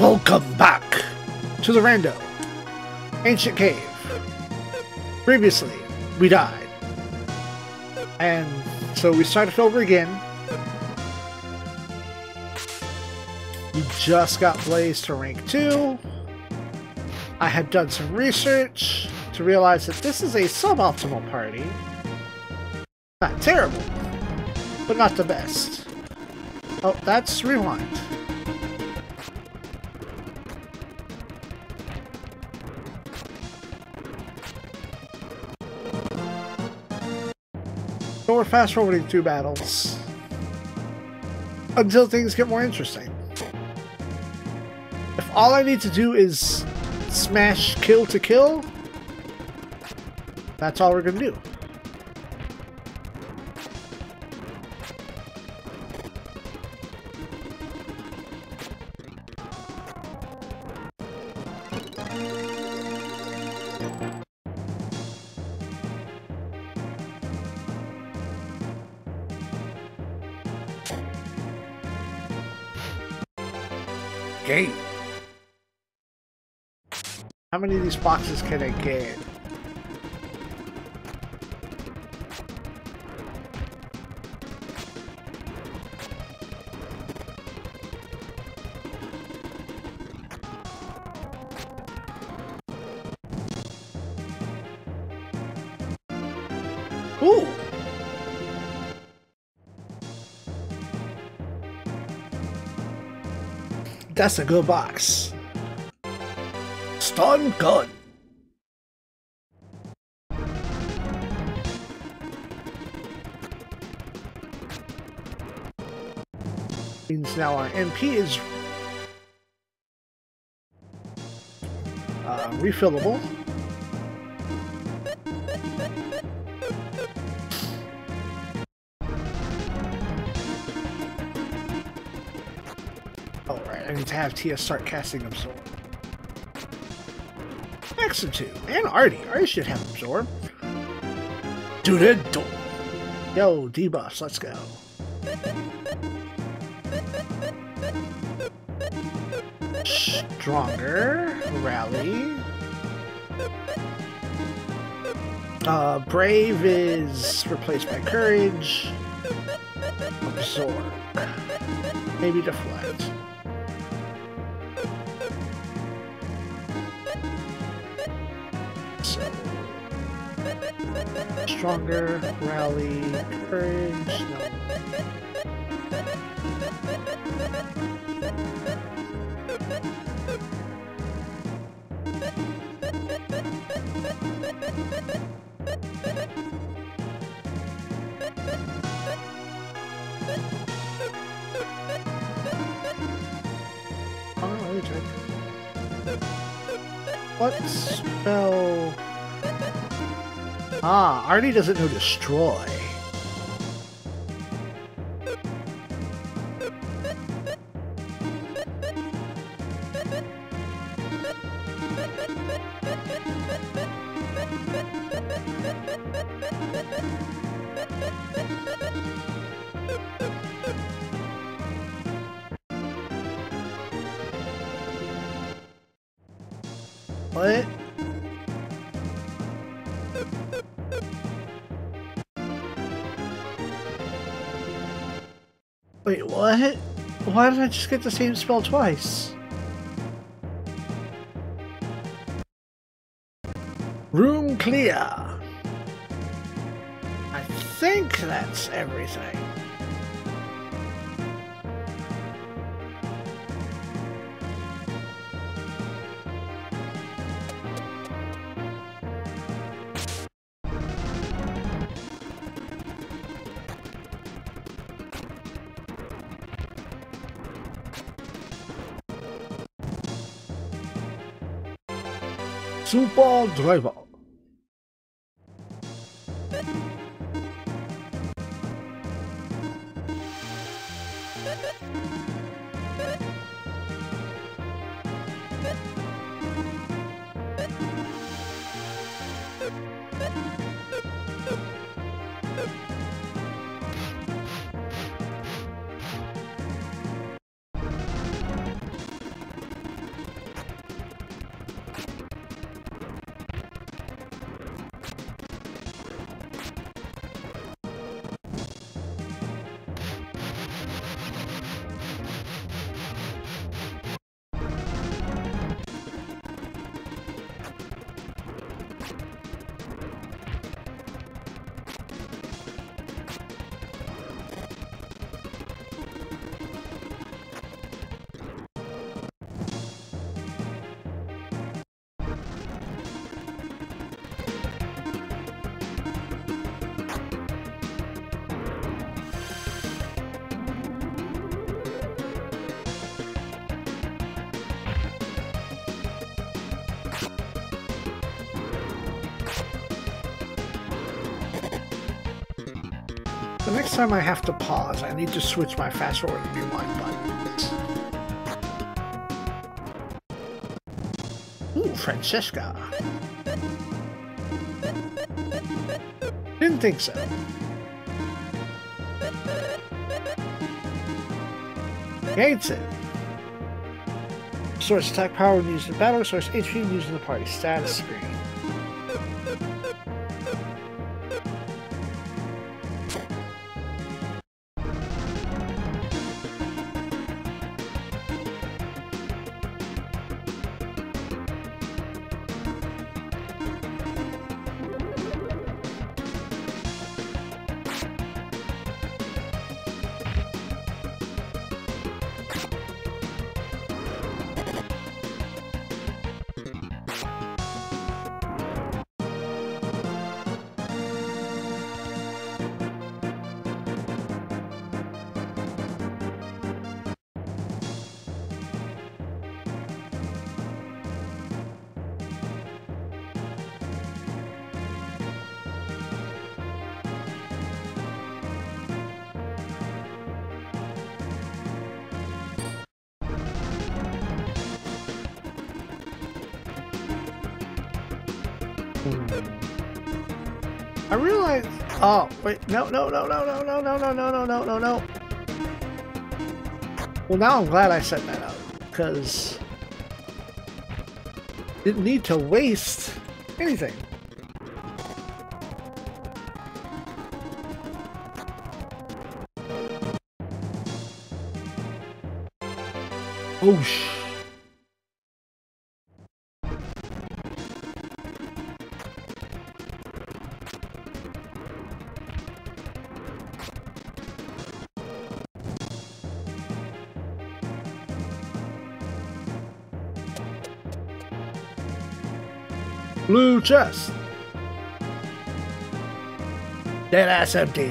Welcome back to the Rando Ancient Cave. Previously, we died. And so we started over again. We just got Blaze to rank 2. I had done some research to realize that this is a suboptimal party. Not terrible, but not the best. Oh, that's rewind. So we're fast forwarding through battles until things get more interesting. If all I need to do is smash kill to kill, that's all we're gonna do. Gate. How many of these boxes can I get? Ooh. That's a good box. Stun gun. Means now our MP is refillable. I need to have Tia start casting Absorb. Next to and Artie. Artie should have Absorb. Do the door. Yo, debuffs, let's go. Stronger. Rally. Brave is replaced by Courage. Absorb. Maybe Deflect. Stronger, Rally, Courage, no. Oh, let me check. What spell? Ah, Artie doesn't know Destroy. What? Wait, what? Why did I just get the same spell twice? Room clear. I think that's everything. Super Driver. The next time I have to pause, I need to switch my fast forward and rewind buttons. Ooh, Francesca. Didn't think so. Hates it. Source attack power when used in battle, source HP when used in the party status screen. I realized. Oh wait, no. Well, now I'm glad I set that up because didn't need to waste anything. Oh sh. Blue chest. Dead ass empty.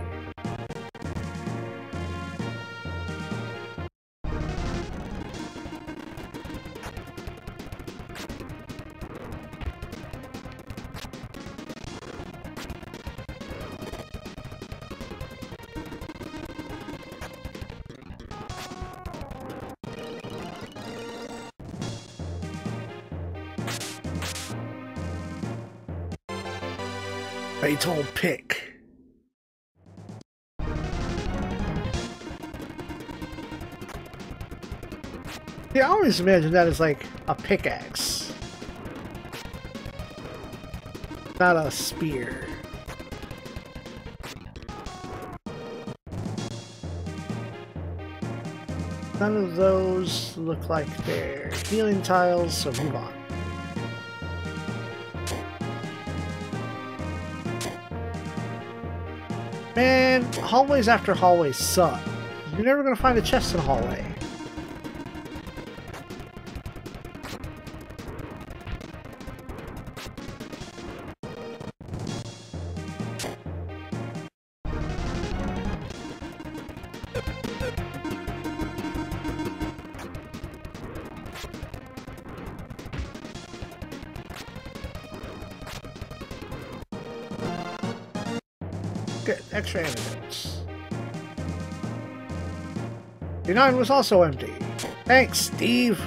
Fatal pick. Yeah, I always imagine that as like a pickaxe, not a spear. None of those look like they're healing tiles, so move on. Man, hallways after hallways suck. You're never gonna find a chest in a hallway. Good, extra antidotes. D9 was also empty. Thanks, Steve.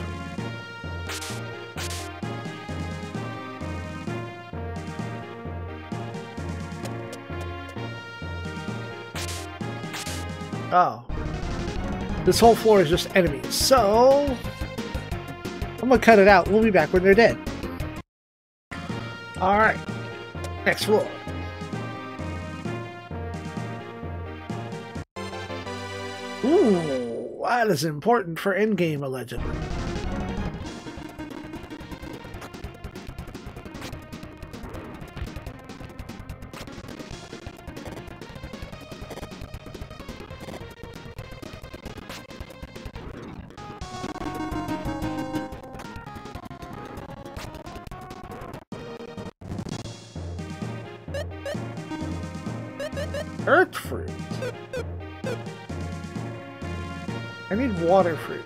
Oh. This whole floor is just enemies, so I'm gonna cut it out. We'll be back when they're dead. Alright. Next floor. Ooh, that is important for endgame, allegedly. Earth fruit. I need water fruit.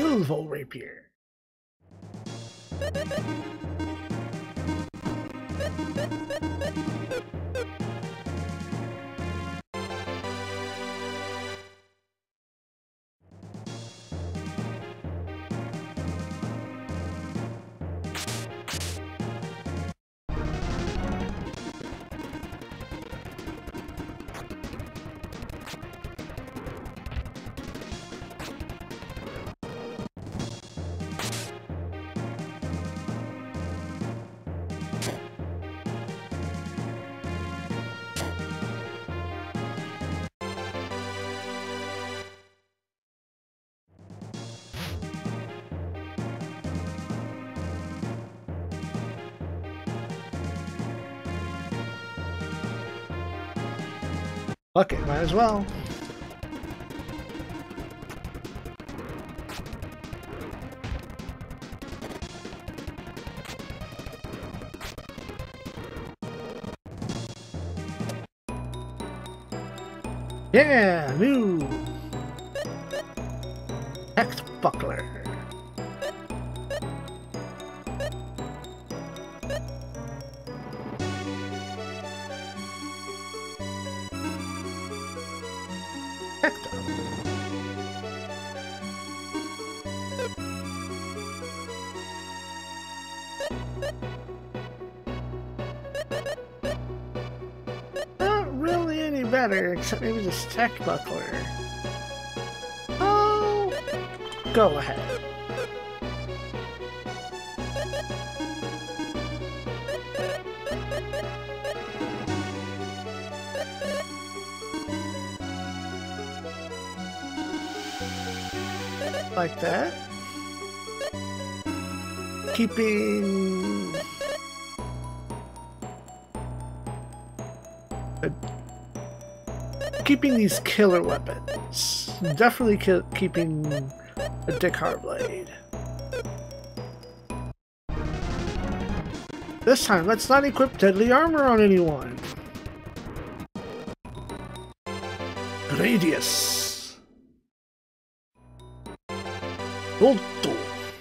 Ilvo Rapier. Fuck it, might as well. Yeah, new Hex Buckler. Not really any better, except maybe this Tech Buckler. Oh, go ahead. Like that. Keeping these killer weapons. Definitely keeping a Dikar blade. This time, let's not equip deadly armor on anyone. Radius. Volto.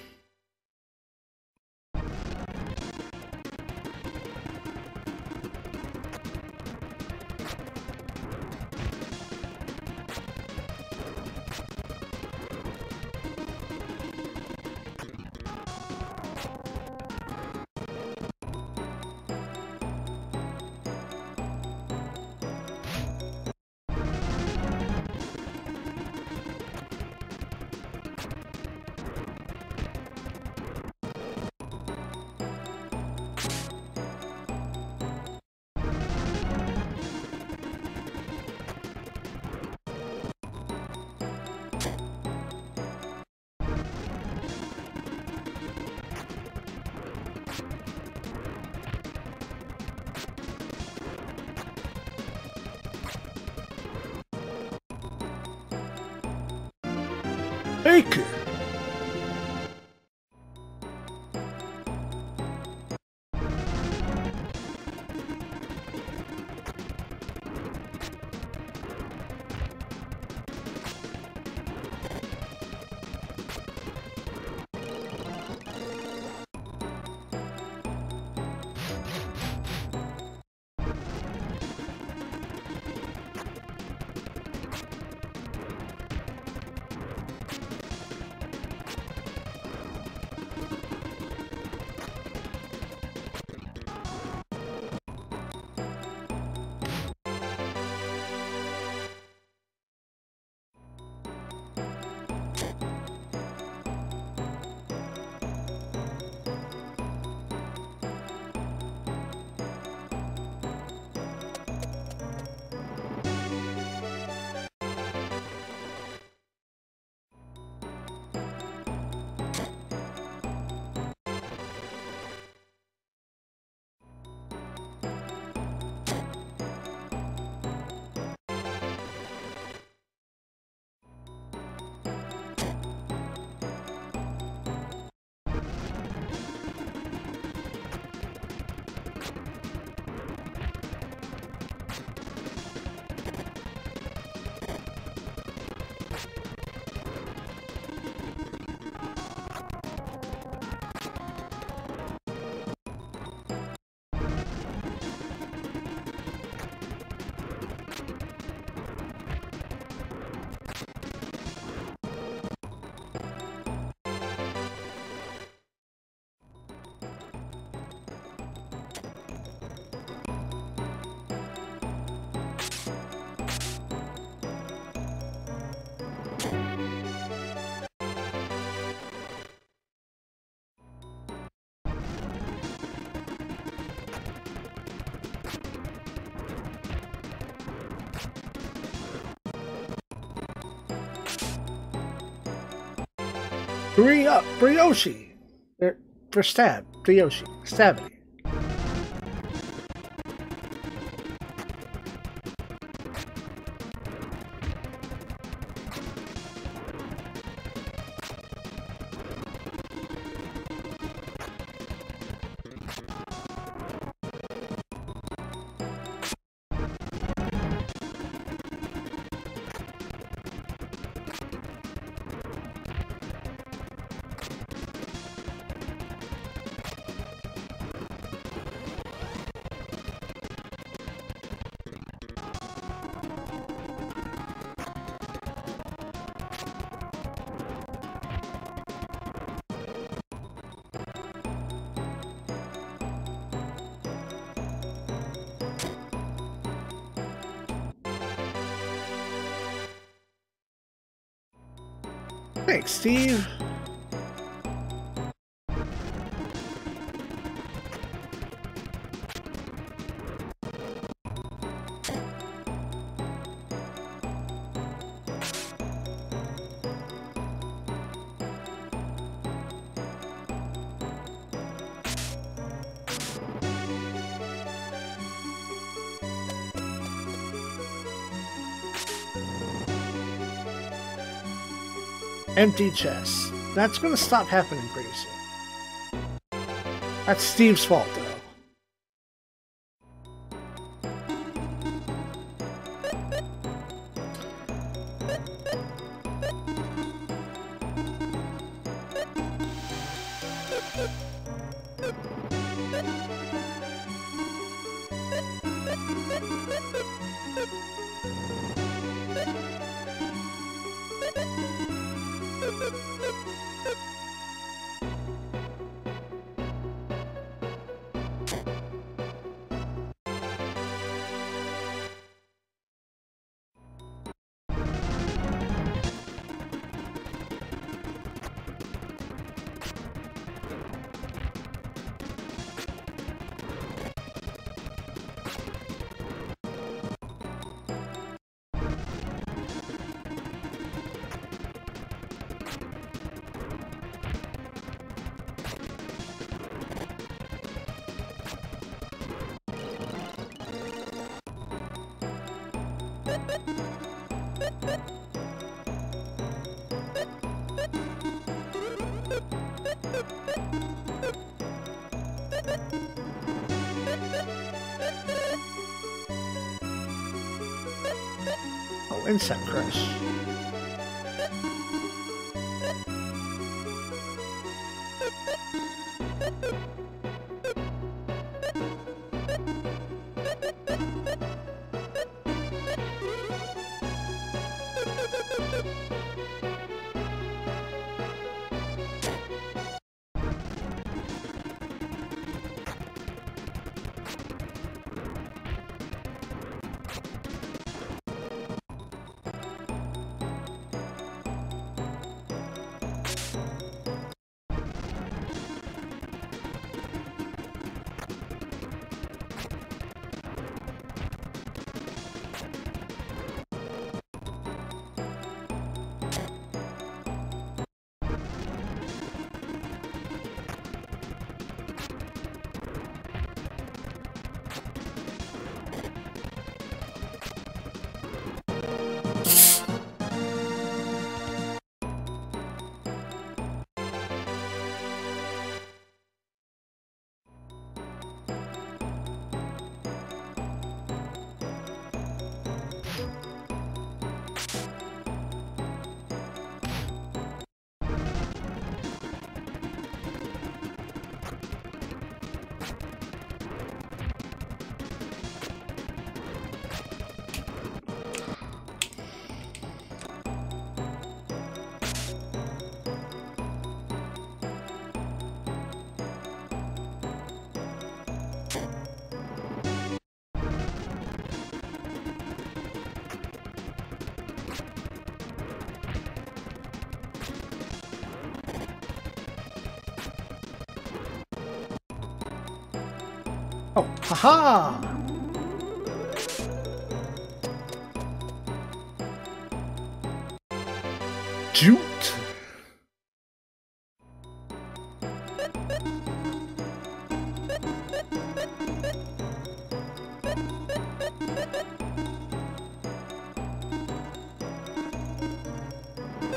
Baker. Hurry up, Brioche! For stab, Brioche, stabby. Thanks, Steve. Empty chest. That's going to stop happening pretty soon. That's Steve's fault, though. Oh, Insect Crush. Oh, haha! Jute!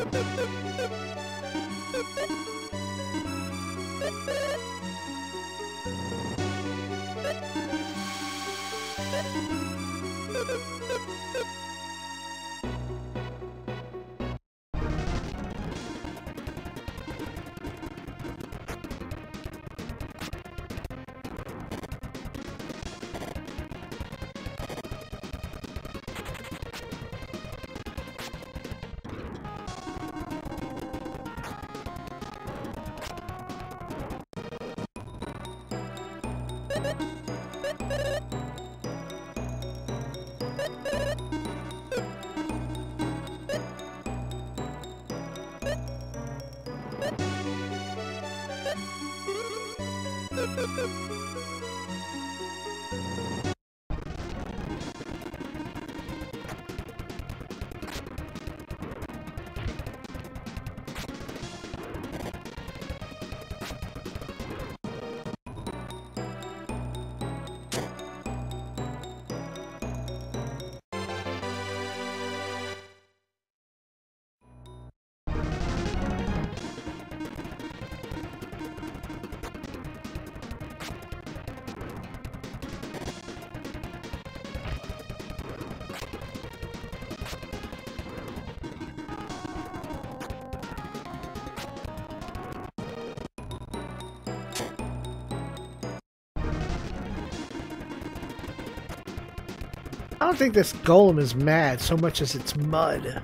I don't think this golem is mad so much as it's mud.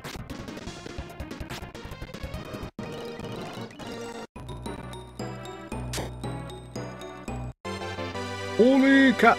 Holy cow!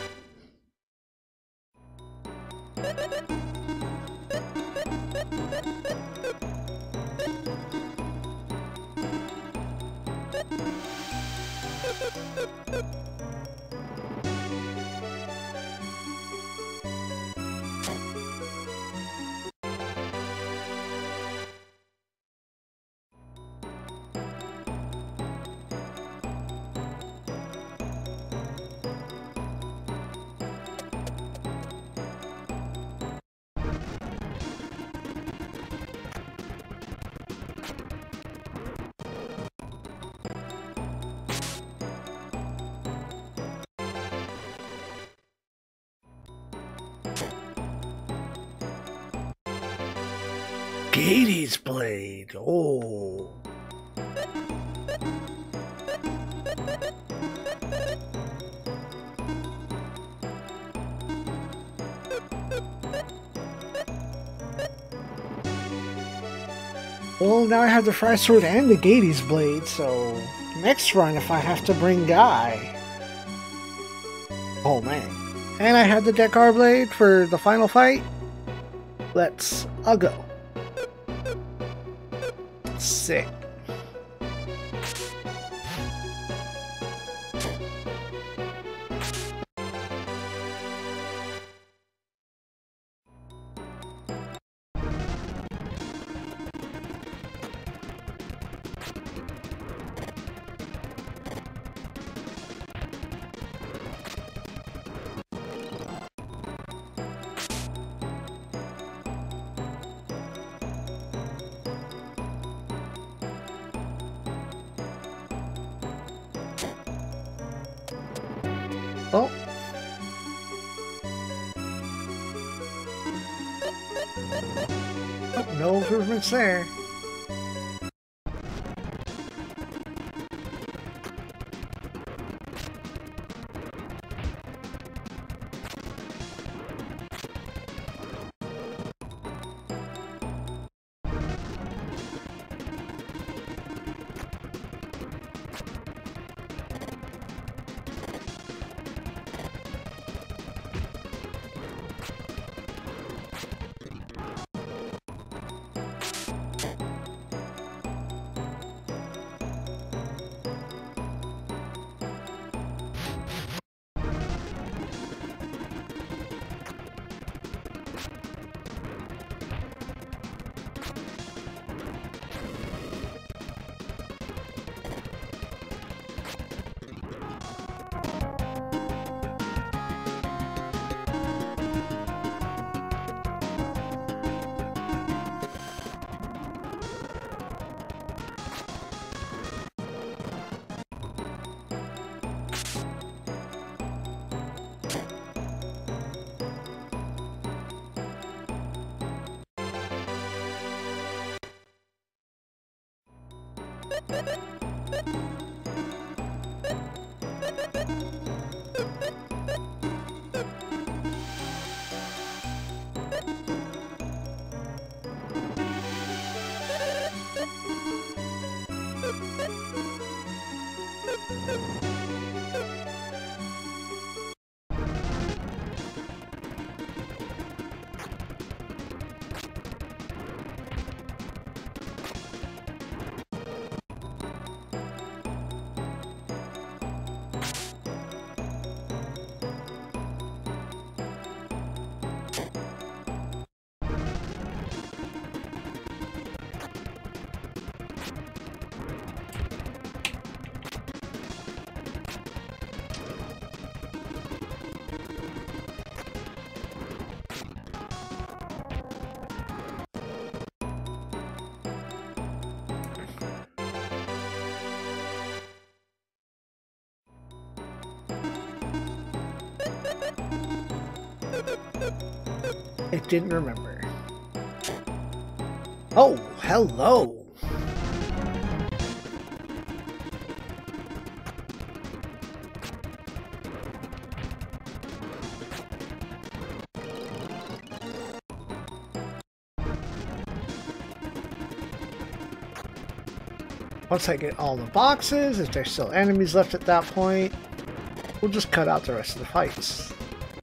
Gades blade. Oh. Well, now I have the Fry Sword and the Gades blade, so next run if I have to bring Guy. Oh man. And I had the Dekar blade for the final fight. Let's go. Sick. Oh. Oh, no improvements there. I didn't remember. Oh, hello. Once I get all the boxes, if there's still enemies left at that point, we'll just cut out the rest of the fights.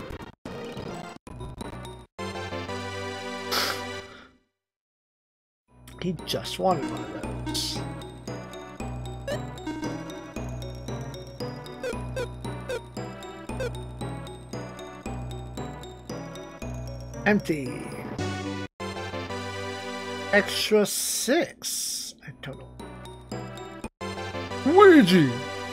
He just wanted one of those. Empty. Extra 6. I don't know. Luigi!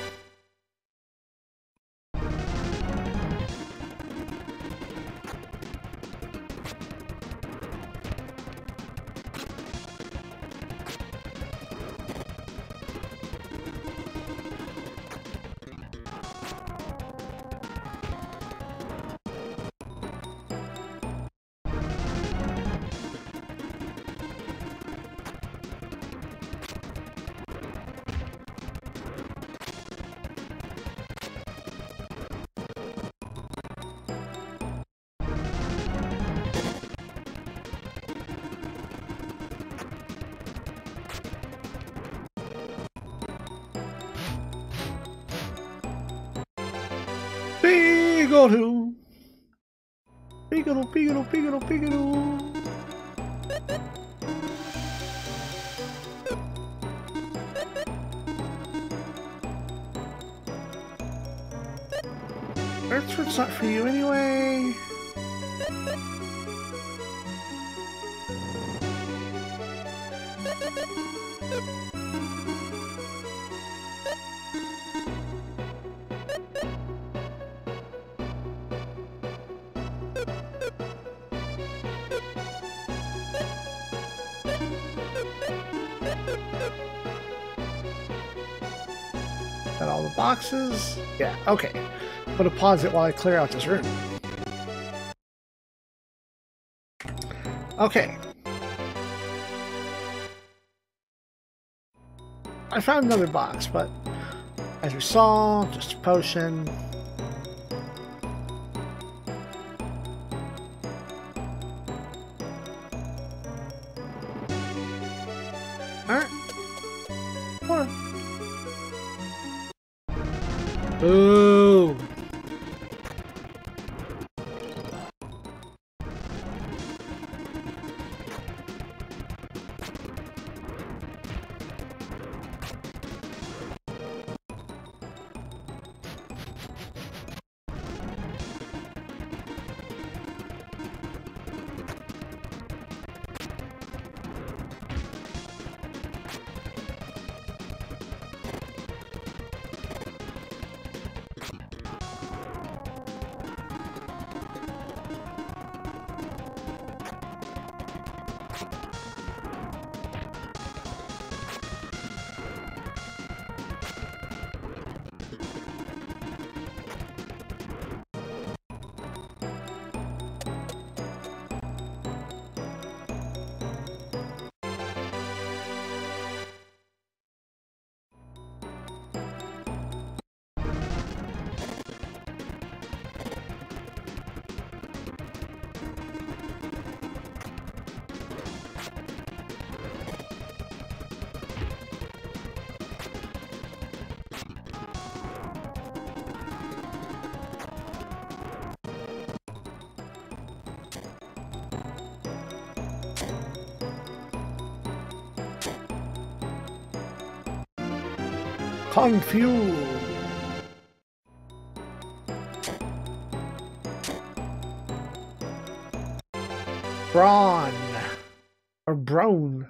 Bigaloo! Bigaloo, Bigaloo, Bigaloo, Bigaloo! Earthsword's not for you anyway. Got all the boxes? Yeah, okay. I'm gonna pause it while I clear out this room. Okay. I found another box, but as you saw, just a potion. Alright. More. Ooh. Kung Fu. Brawn. Or Brone.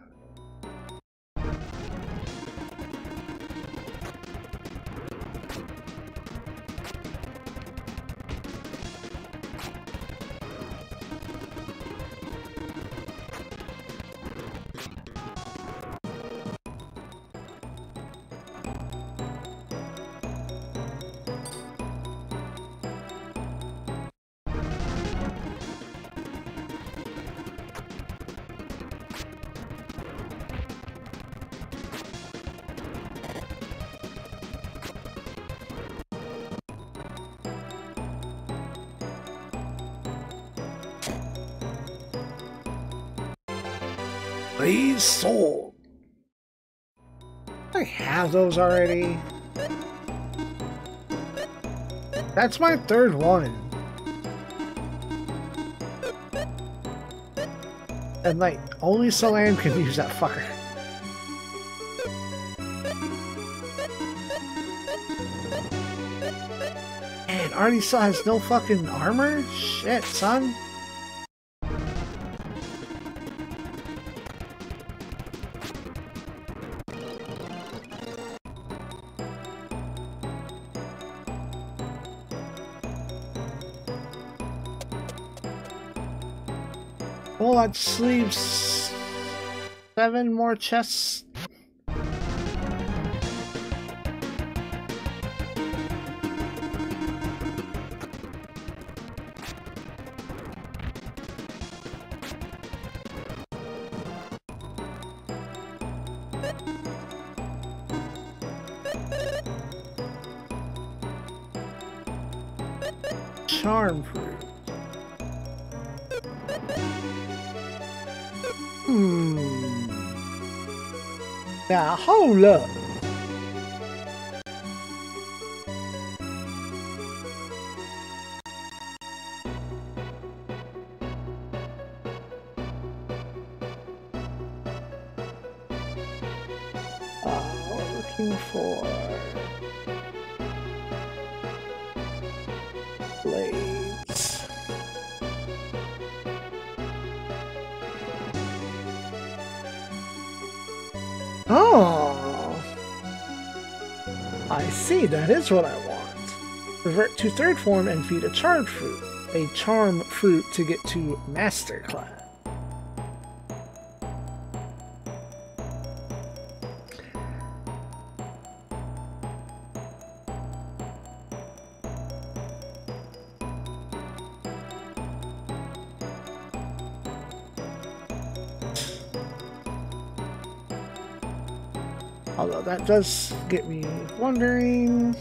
Please sold. I have those already. That's my third one. And like, only Salam can use that fucker. And Artie still has no fucking armor? Shit, son. Well, that just leaves 7 more chests. Charm fruit. Now, hold up. Looking for blades. Oh, I see. That is what I want. Revert to third form and feed a charm fruit. A charm fruit to get to master class. Although that does get me wondering.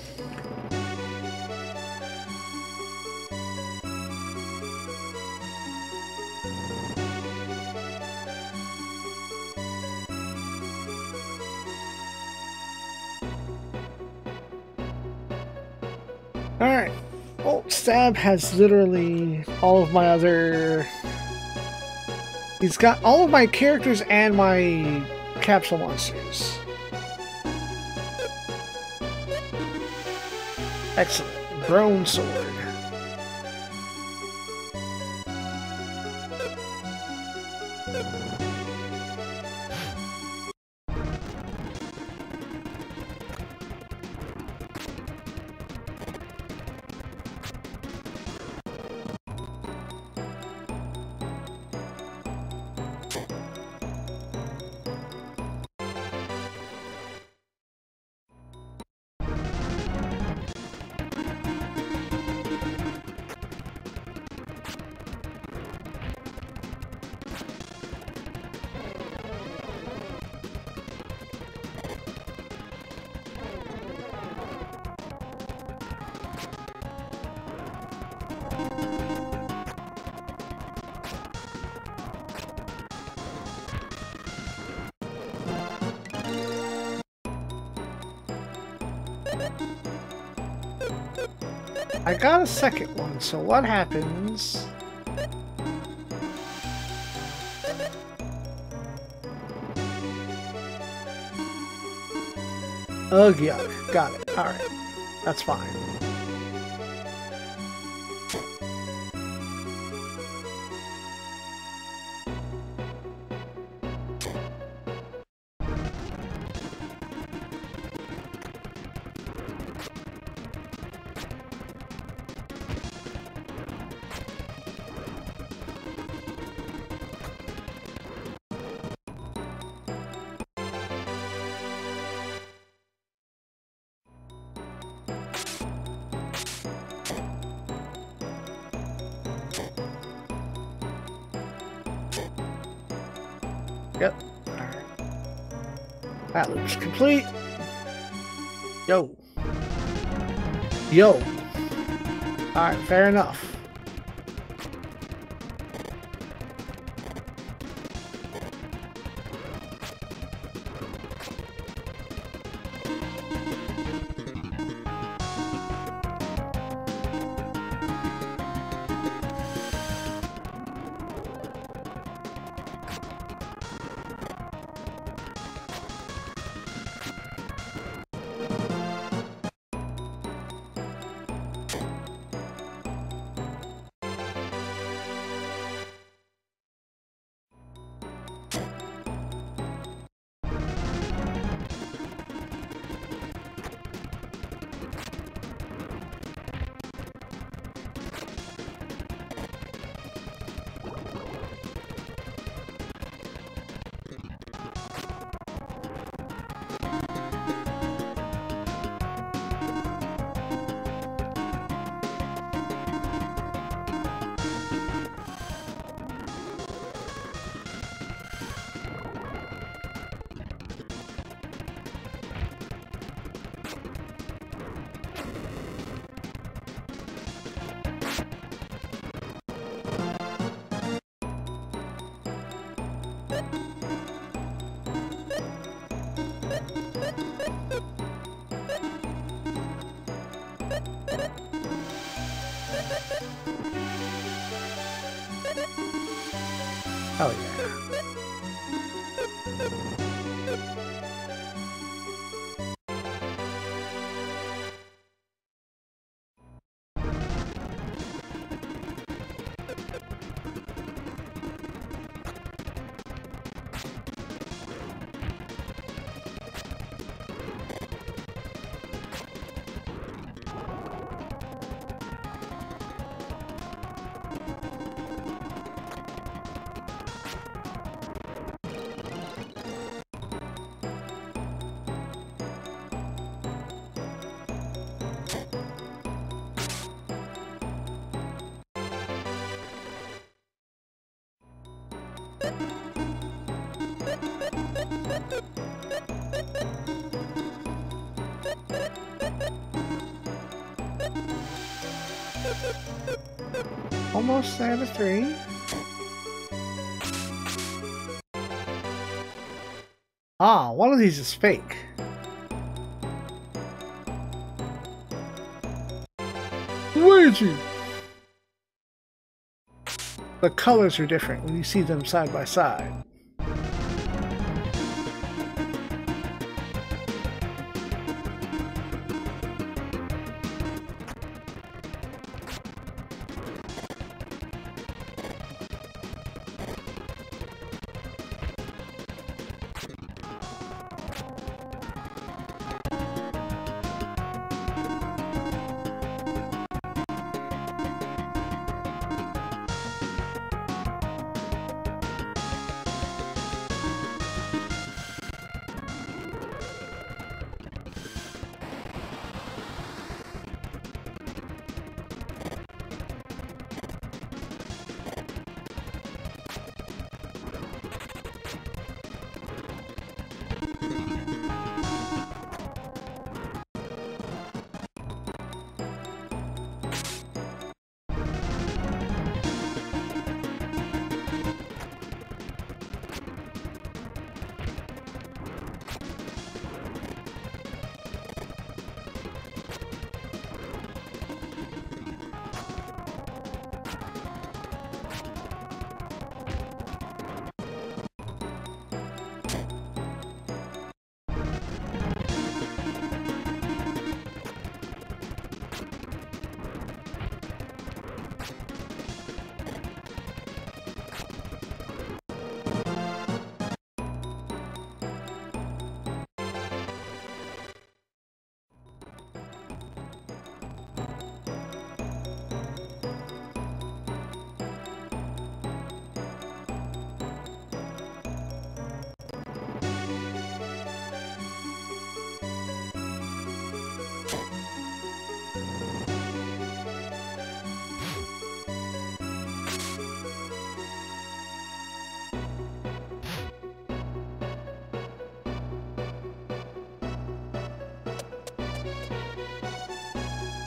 Alright. Well, Stab has literally all of my other... He's got all of my characters and my capsule monsters. Excellent. Brone sword. I got a second one, so what happens? Ugh, yuck. got it. Alright. That's fine. Yep. Alright. That loop's complete. Yo. Yo. Alright, fair enough. Oh yeah. Almost there to 3. Ah, one of these is fake. Luigi! The colors are different when you see them side by side.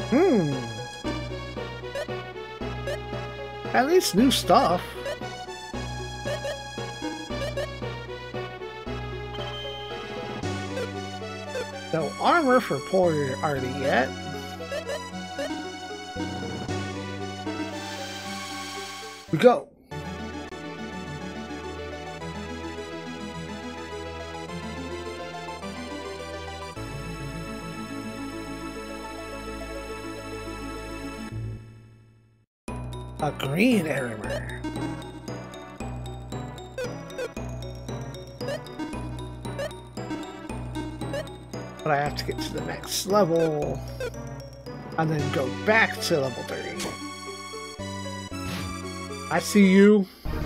At least new stuff. No armor for Porter Artie yet. We go. A green armor. But I have to get to the next level and then go back to level 30. I see you.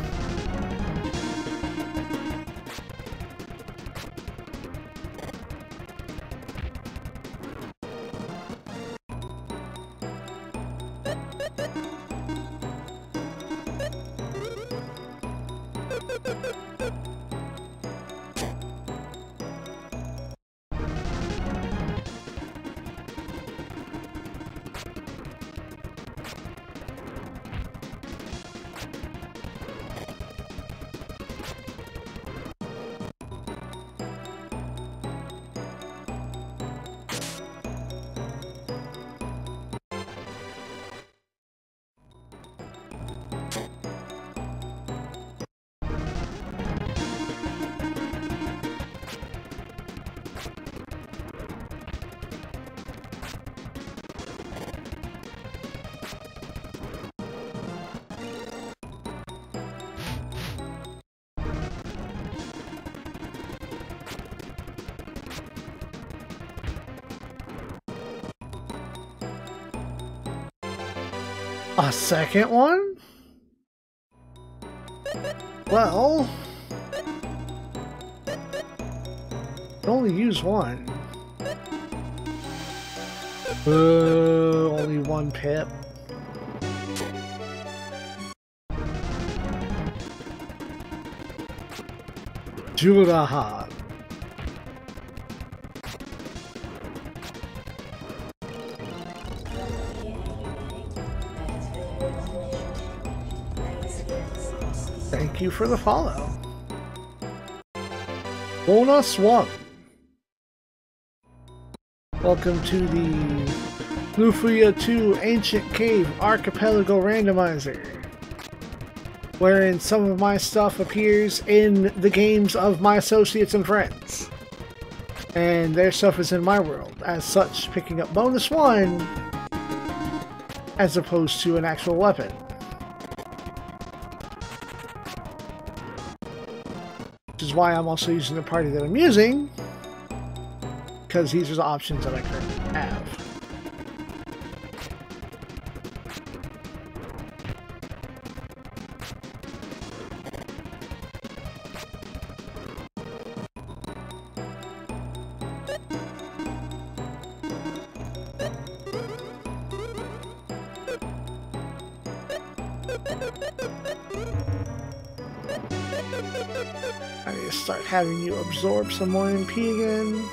A second one? Well, only use one. Only one pip. Jurahan. Thank you for the follow. Bonus 1. Welcome to the Lufia 2 Ancient Cave Archipelago Randomizer, wherein some of my stuff appears in the games of my associates and friends, and their stuff is in my world. As such, picking up bonus 1 as opposed to an actual weapon. Which is why I'm also using the party that I'm using, because these are the options that I currently have. I need to start having you absorb some more MP again.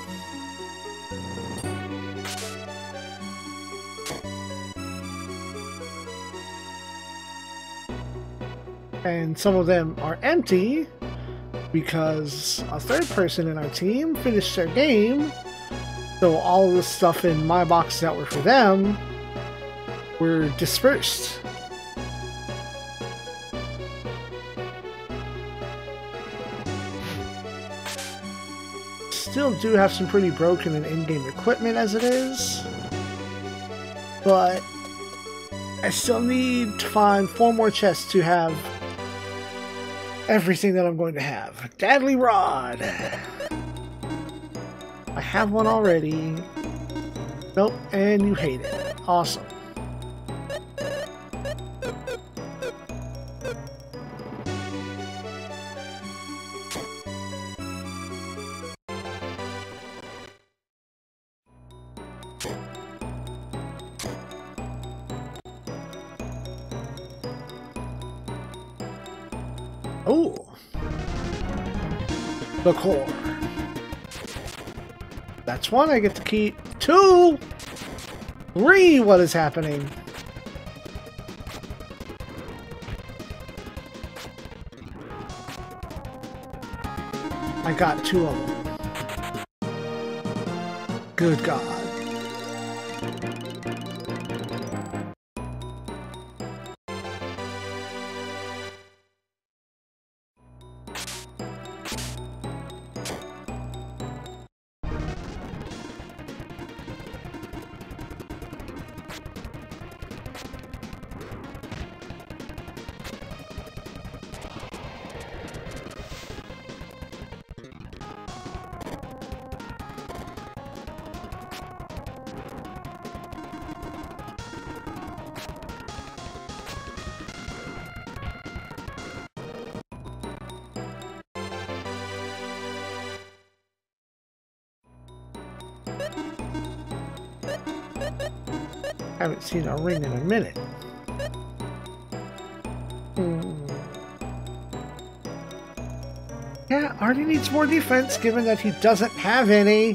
And some of them are empty because a third person in our team finished their game, so all of the stuff in my box that were for them were dispersed. Still do have some pretty broken and in-game equipment as it is, but I still need to find 4 more chests to have everything that I'm going to have. Deadly Rod! I have one already. Nope, and you hate it. Awesome. Oh, the core. That's one I get to keep. 2! What is happening? I got 2 of them. Good God. Haven't seen a ring in a minute. Yeah, Artie needs more defense given that he doesn't have any.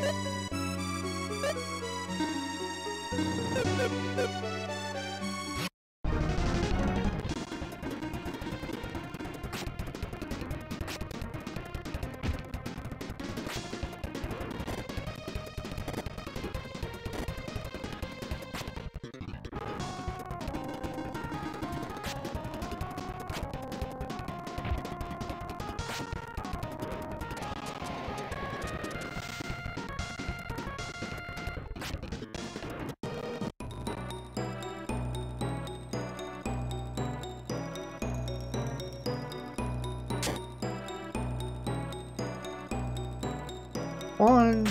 One.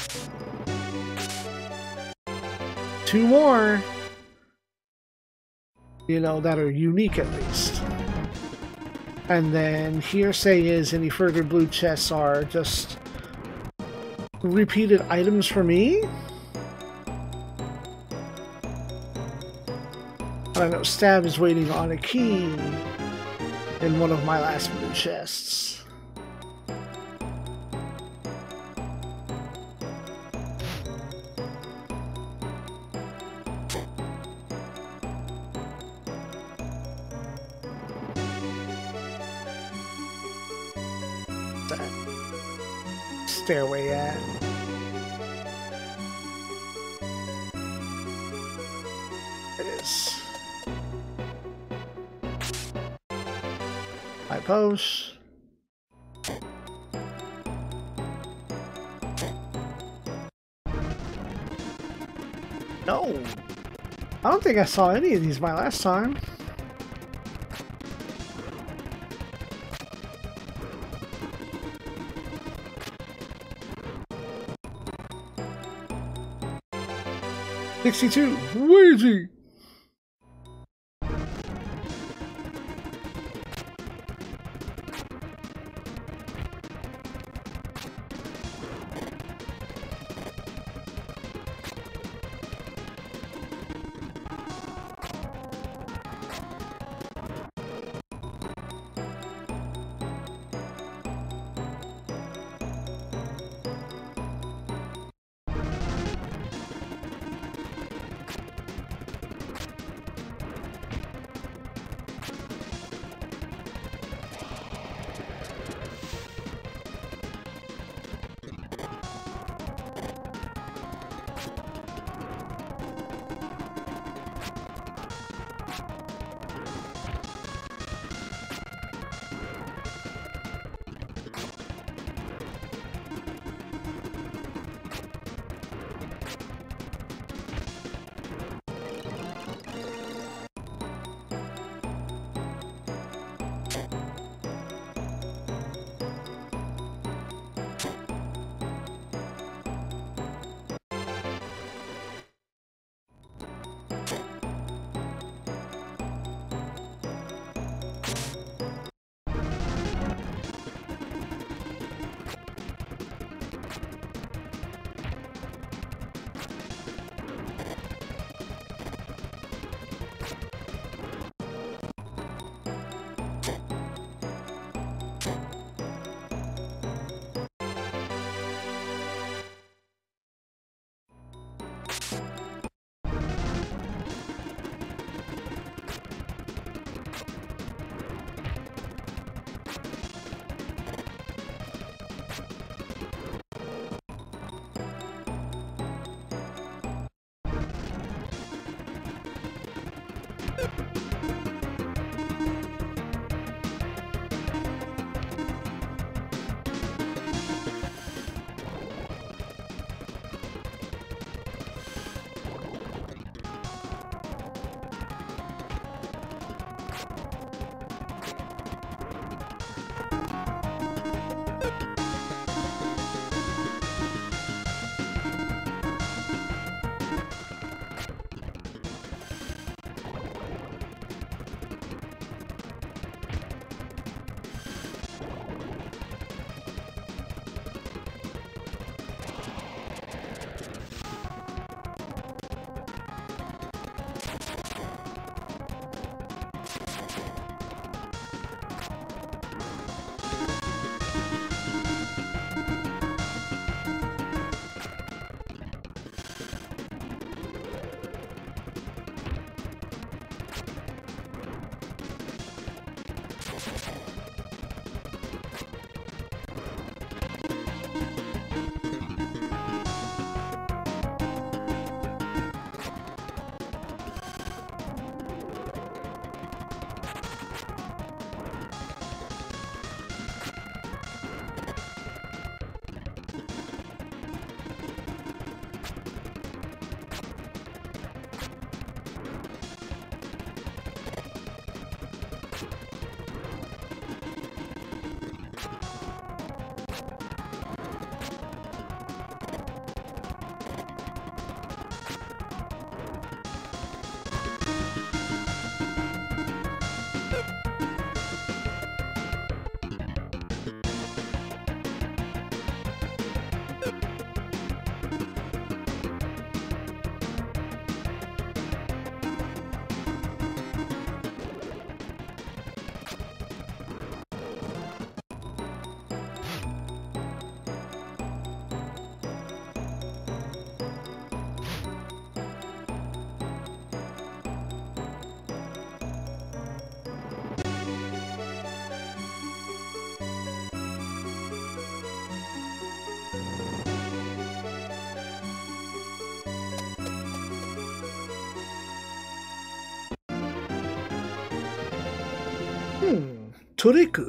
2 more. You know, that are unique at least. And then hearsay is any further blue chests are just repeated items for me. I know Stab is waiting on a key in one of my last blue chests. Stairway at? It is. High post. No. I don't think I saw any of these my last time. $62. Luigi! Toriku.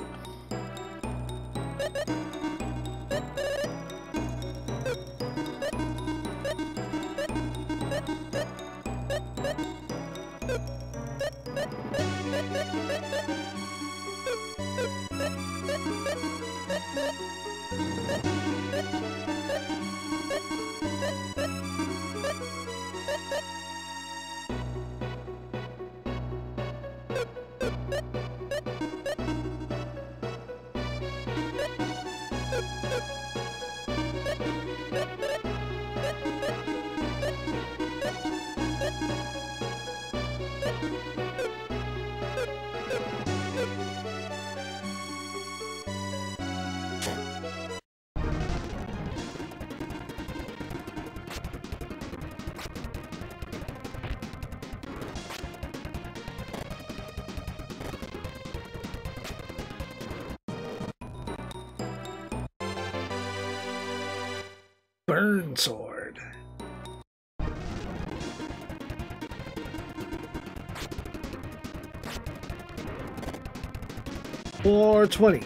Burn sword. $420.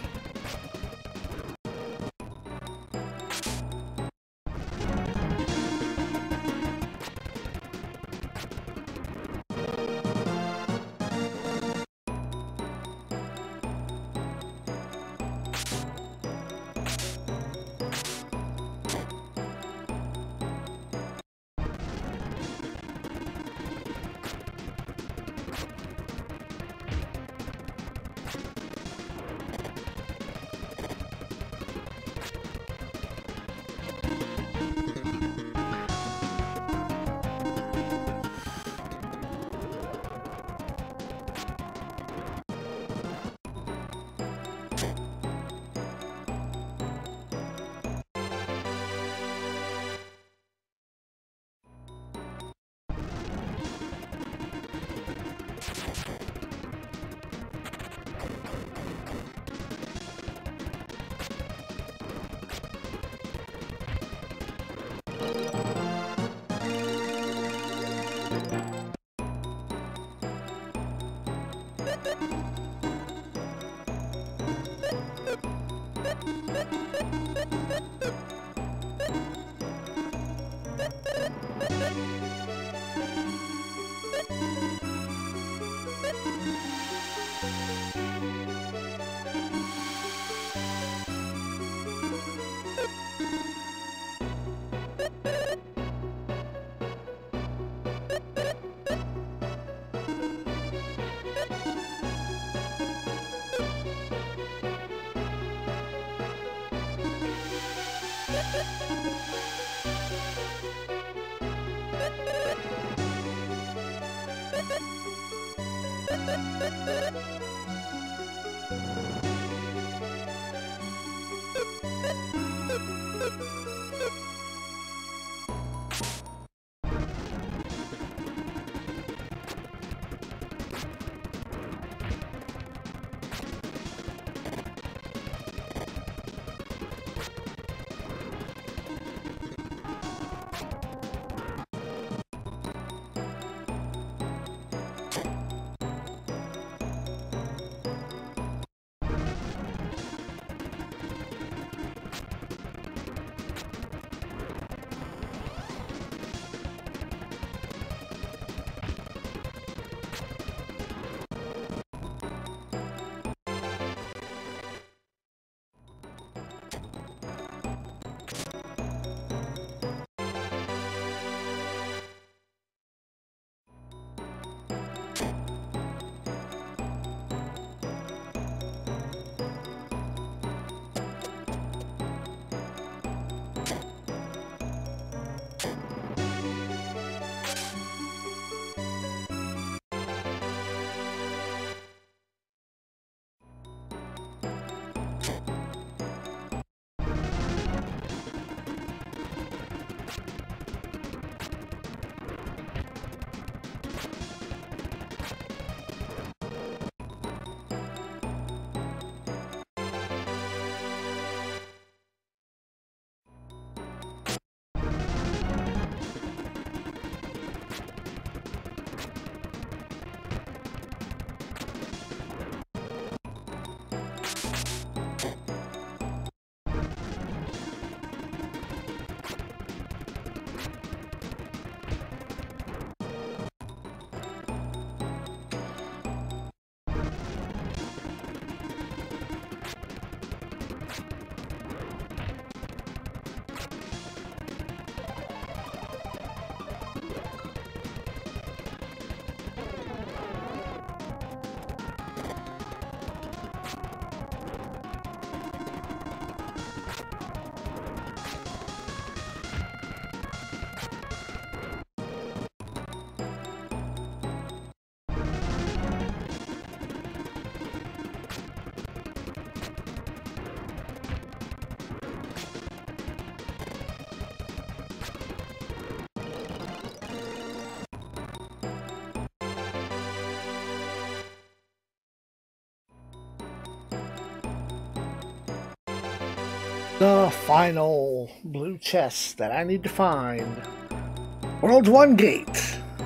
The final blue chest that I need to find. World 1 gate.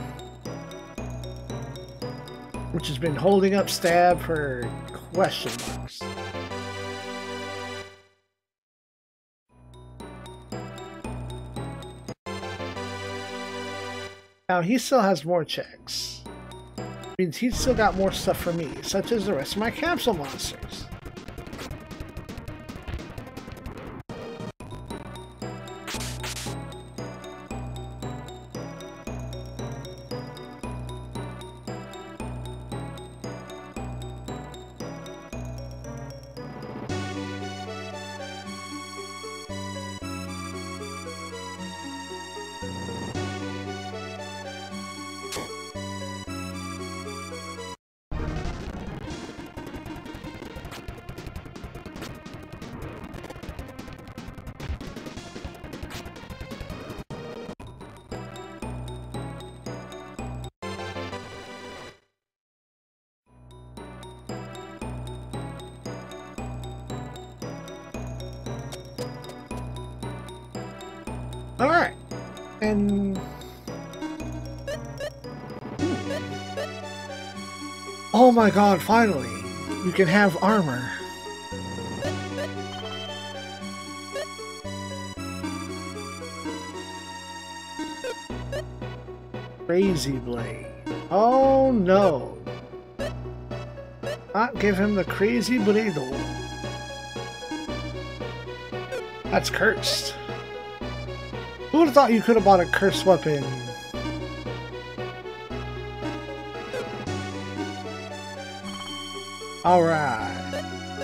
Which has been holding up Stab for question marks. Now he still has more checks. Means he's still got more stuff for me, such as the rest of my capsule monsters. Alright, and... oh my god, finally! You can have armor. Crazy Blade. Oh no! Not give him the Crazy Blade. That's cursed. Who would have thought you could have bought a cursed weapon? Alright.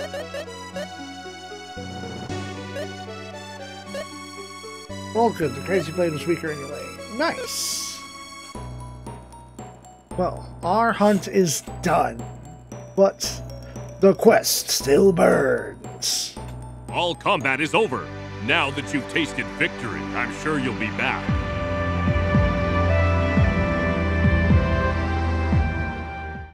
Well, good. The Crazy Blade was weaker anyway. Nice. Well, our hunt is done. But the quest still burns. All combat is over. Now that you've tasted victory, I'm sure you'll be back.